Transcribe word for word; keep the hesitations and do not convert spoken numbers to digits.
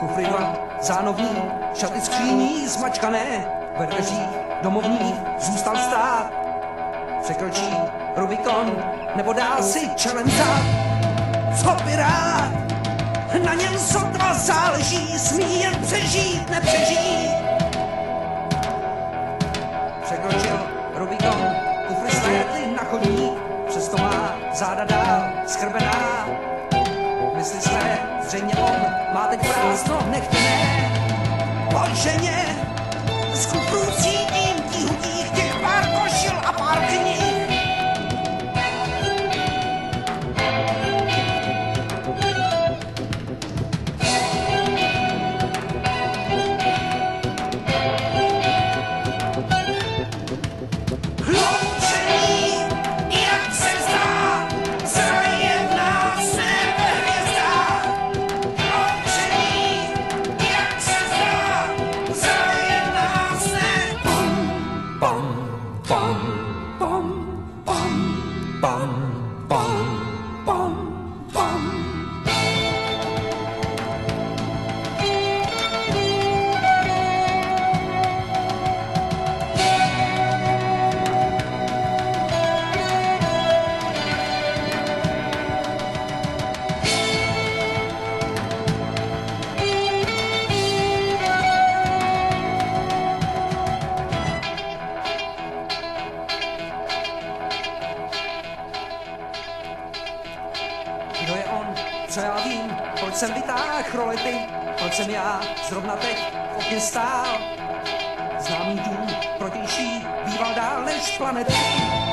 kufry dva, zánovní, šaty skříní zmačkané, ve dveřích domovních zůstal stát. Překročí Rubikon, nebo dá si čelenzat. Co by rád, na něm sotva záleží, smí jen přežít, nepřežít. Překročil Rubikon, kufry slétly na chodník, přesto má záda dál skrbená. Myslí své, zřejmě on má teď prázdno, nechte ne. Pojď ženě, z kufrů cítím tíhutích těch pár košil a pár knih. Kdo je on, co já vím, proč jsem vytáhl rolety, proč jsem já zrovna teď v okně stál. Známý dům protější býval dál než planety.